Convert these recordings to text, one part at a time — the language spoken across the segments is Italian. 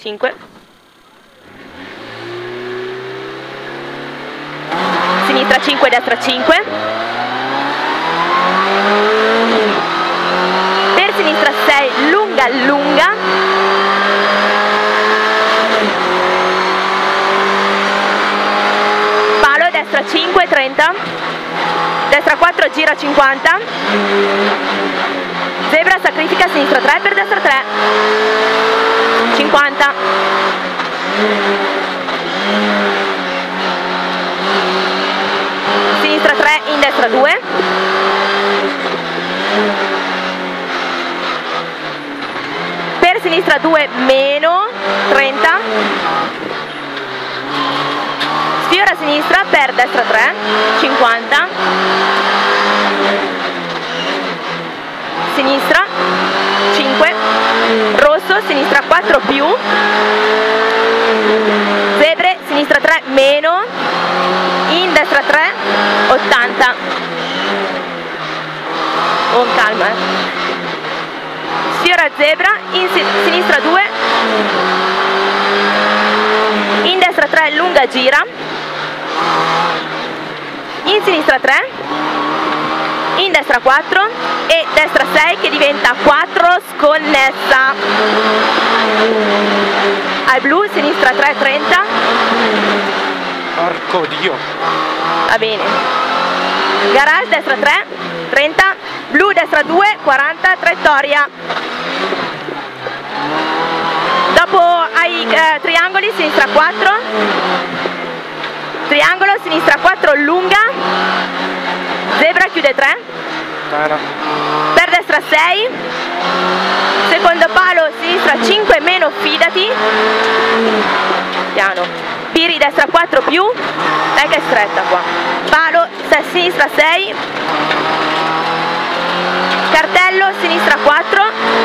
5. Sinistra 5, destra 5. Per sinistra 6, lunga, lunga. Palo, destra 5, 30. Destra 4, gira 50. Zebra, sacrifica, sinistra 3, per destra 3. 50. Sinistra 3, in destra 2. Per sinistra 2, meno 30. Sfiora a sinistra, per destra 3, 50. Sinistra 5. Rosso, sinistra 4 più. Zebre, sinistra 3 meno. In destra 3, 80. Con calma, Sfiora zebra, in sinistra 2. In destra 3, lunga, gira. In sinistra 3. In destra 4 e destra 6 che diventa 4, sconnessa. Al blu, sinistra 3, 30. Porco Dio. Va bene. Garage, destra 3, 30. Blu, destra 2, 40, traiettoria. Dopo ai triangoli, sinistra 4. Triangolo, sinistra 4, lunga. Zebra, chiude 3. Per destra 6. Secondo palo, sinistra 5 meno, fidati. Piano. Piri, destra 4 più. Dai che è stretta qua. Palo, sinistra 6. Cartello, sinistra 4.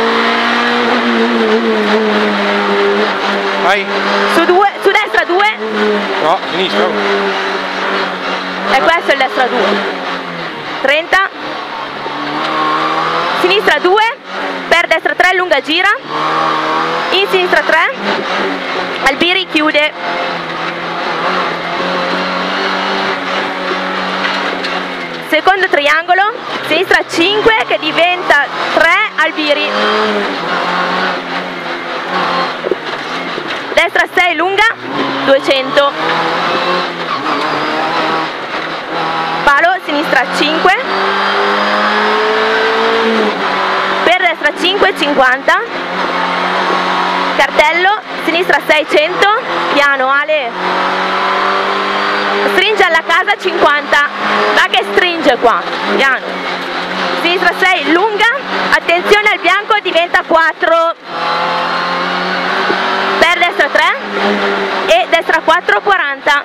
Vai. Su destra 2. No, sinistra. E questo è il destra 2. 30. Sinistra 2. Per destra 3, lunga, gira. In sinistra 3. Albiri, chiude. Secondo triangolo, sinistra 5 che diventa 3, Albiri. Destra 6, lunga, 200. Palo, sinistra 5. Per destra 5, 50. Cartello, sinistra 600. Piano, Ale. Stringe alla casa, 50. Va che stringe qua. Piano. Sinistra 6, lunga. Attenzione al bianco, diventa 4. Per destra 3. E destra 4, 40.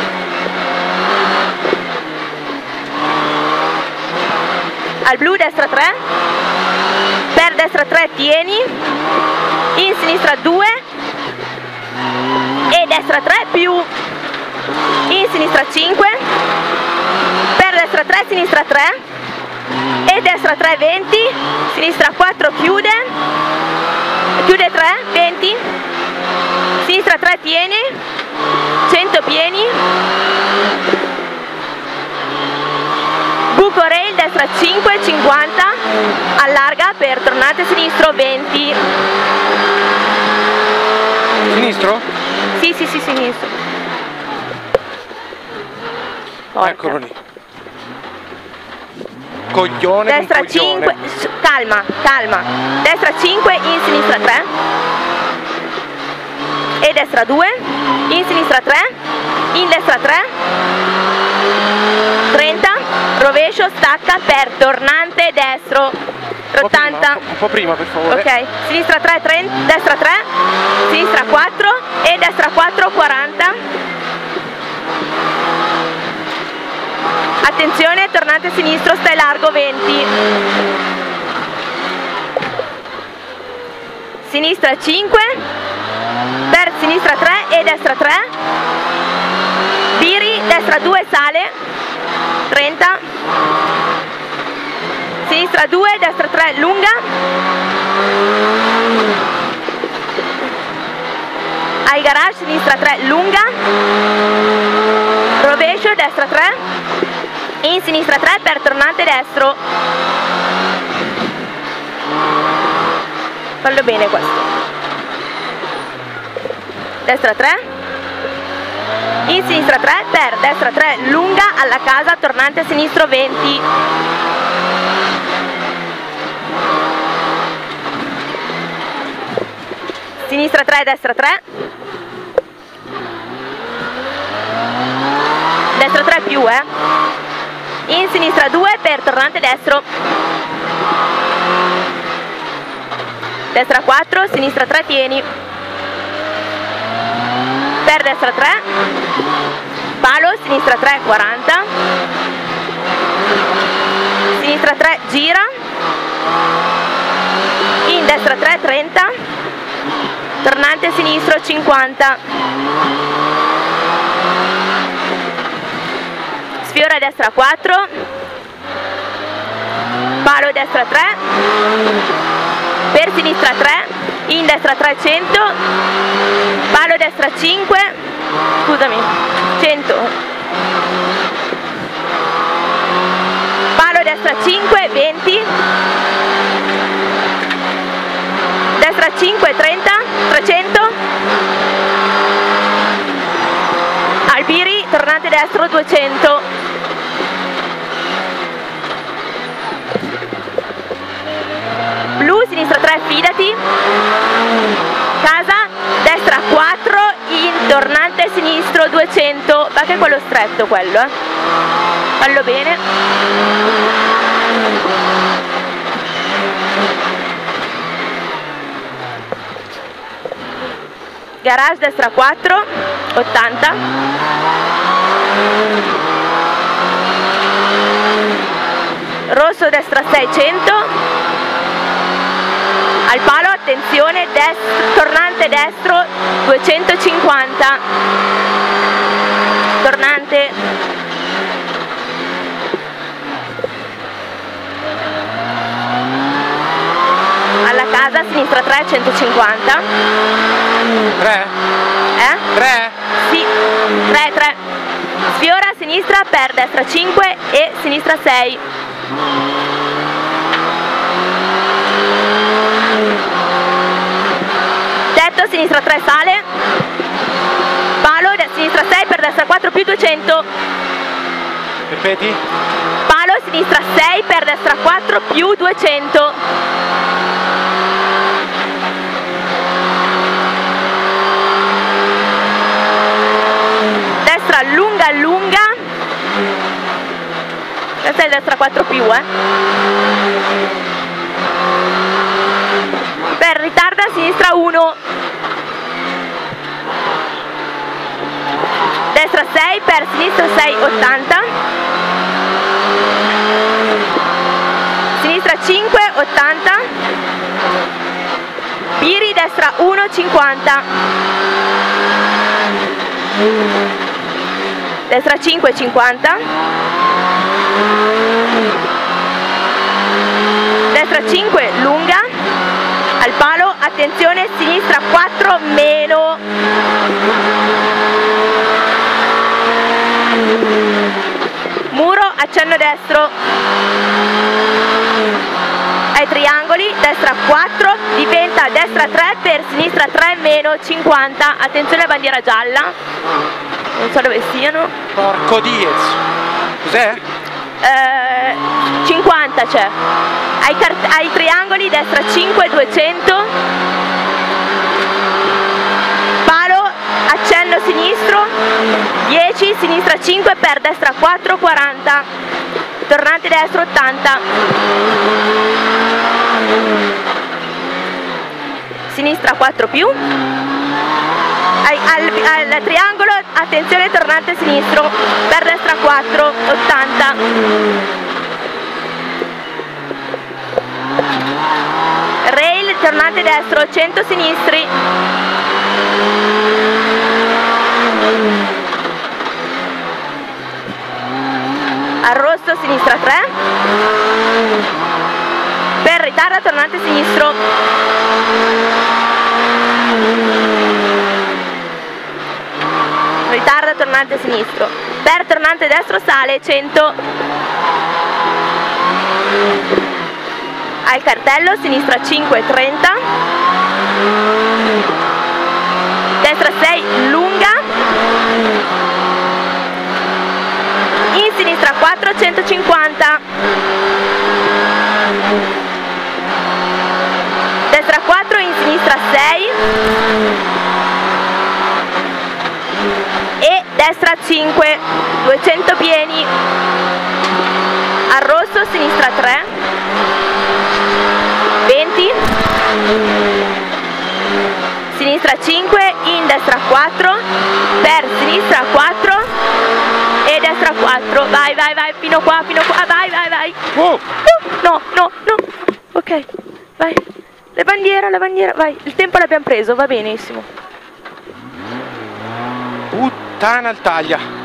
Al blu, destra 3. Per destra 3, tieni. In sinistra 2. E destra 3 più. In sinistra 5. Per destra 3, sinistra 3. E destra 3, 20. Sinistra 4, chiude. Chiude 3, 20. Sinistra 3, tieni. 100 pieni. Buco rail, destra 5, 50. Allarga per tornate sinistro, 20. Sinistro? Sì, sinistro. Porca. Eccolo lì. Coglione. Destra 5, calma. Destra 5, in sinistra 3. E destra 2. In sinistra 3. In destra 3. 30. Rovescio, stacca per tornante destro. 80. Un po' prima, per favore. Ok. Sinistra 3, 30. Destra 3. Sinistra 4. E destra 4, 40. Attenzione, tornante sinistro, stai largo, 20. Sinistra 5. Per sinistra 3 e destra 3. Viri, destra 2, sale. 30. Sinistra 2, destra 3, lunga. ai garage, sinistra 3 lunga, rovescio, destra 3, in sinistra 3 per tornante destro. Fallo bene questo. Destra 3, in sinistra 3 per destra 3 lunga alla casa, tornante sinistro 20. Sinistra 3, destra 3, destra 3 più, in sinistra 2 per tornante destro, destra 4, sinistra 3 tieni, per destra 3, palo, sinistra 3 40, sinistra 3 gira, in destra 3 30, tornante sinistro 50, sfiora destra 4, palo destra 3, per sinistra 3, in destra 3 100, palo destra 5, scusami, 100, palo destra 5 20, destra 5 30, 300, Albiri, tornante destro 200, blu, sinistra 3 fidati, casa, destra 4, in tornante sinistro 200, va che è quello stretto quello, fallo bene. Garage destra 4, 80, rosso destra 600, al palo attenzione, tornante destro 250, tornante, alla casa sinistra 3 150, 3? 3? Sì, 3, sfiora a sinistra per destra 5 e sinistra 6, tetto, sinistra 3 sale, palo, sinistra 6 per destra 4 più 200, Ripeti? palo, sinistra 6 per destra 4 più 200, destra lunga lunga, questa è destra 4 più, per ritarda sinistra 1, destra 6 per sinistra 6 80, sinistra 5 80, Piri destra 1 50, destra 5 50, destra 5 lunga, al palo attenzione sinistra 4 meno, muro accenno destro, ai triangoli destra 4 diventa destra 3 per sinistra 3 meno 50, attenzione alla bandiera gialla, non so dove siano, Porco Diez. Cos'è? 50 c'è, ai triangoli destra 5 200, palo accenno sinistro 10, sinistra 5 per destra 4 40, tornante destro 80, sinistra 4 più, al triangolo attenzione tornante sinistro per destra 4 80, rail tornante destro 100 sinistri, al rosso sinistra 3, per ritarda tornante sinistro, tornante sinistro. Per tornante destro sale 100. Al cartello, sinistra 5, 30. Destra 6, lunga. In sinistra 4, 150. Destra 4, in sinistra 6. E destra 5, 200 pieni. Al rosso, sinistra 3. 20. Sinistra 5, in destra 4. Per sinistra 4. E destra 4, vai, vai, vai, fino qua, vai, vai, vai. No, no, no. Ok, vai. La bandiera, vai. Il tempo l'abbiamo preso, va benissimo. Puttana al taglia.